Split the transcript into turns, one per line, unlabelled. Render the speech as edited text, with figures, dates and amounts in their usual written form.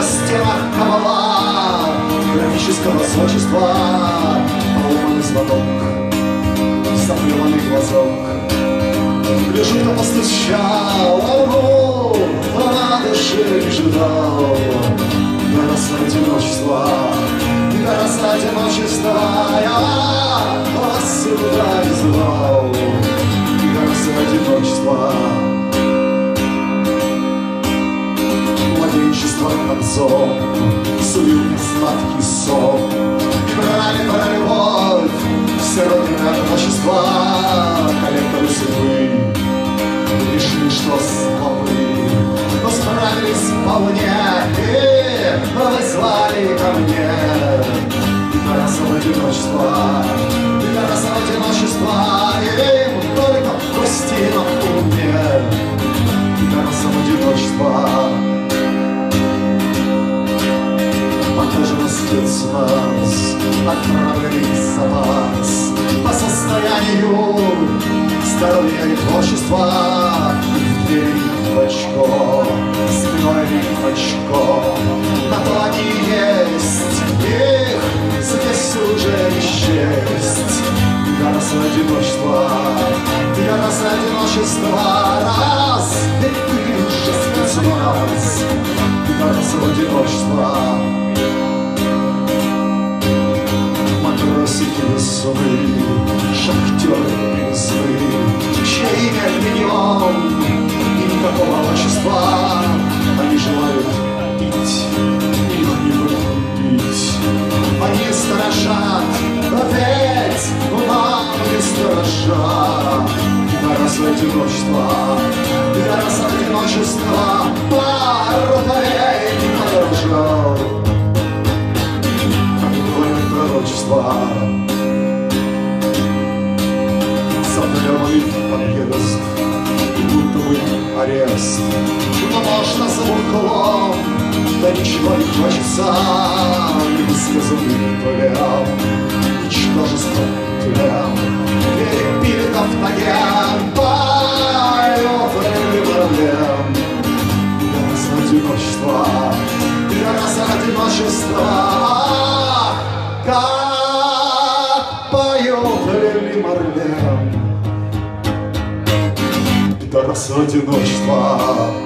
стенах кабала гранического зодчества, поломанный звонок, заплеванный глазок. Гляжу, кто постучал, на душе ждал. Гороса одиночества, гороса одиночества, я вас сюда и звал. Гороса одиночества, младенчество концом сулил мне сладкий сон. И брали про любовь все родины одиночества, коллекторы судьбы решили, что слабы, но справились вполне и вызвали ко мне. И гороса одиночества, и гороса одиночества, им только грустина в уме. И гороса одиночества, покажем спецназ, отправленный запас по состоянию здоровья и творчества. В двери в очко, спиной в очко, на то они есть, их здесь уже не счесть. Гороса одиночества, гороса одиночества, раз, и ты уже спецназ. Гороса одиночества, матросики весны, шахтеры весны, чье имя днем и никакого отчества. Они желают пить, их не будут пить. Они сторожат, опять нам не сторожа. Гороса одиночества, гороса одиночества, пару полей подорожал. Пророчества, заплеванный подъезд, и будто бы арест. Но можно за углом, да ничего не хочется, невысказанный плен, ничтожество тлен, перепили автоген, поёбанный проблем. Гороса одиночества, гороса одиночества, как поют Лили Марлен. Гороса одиночества.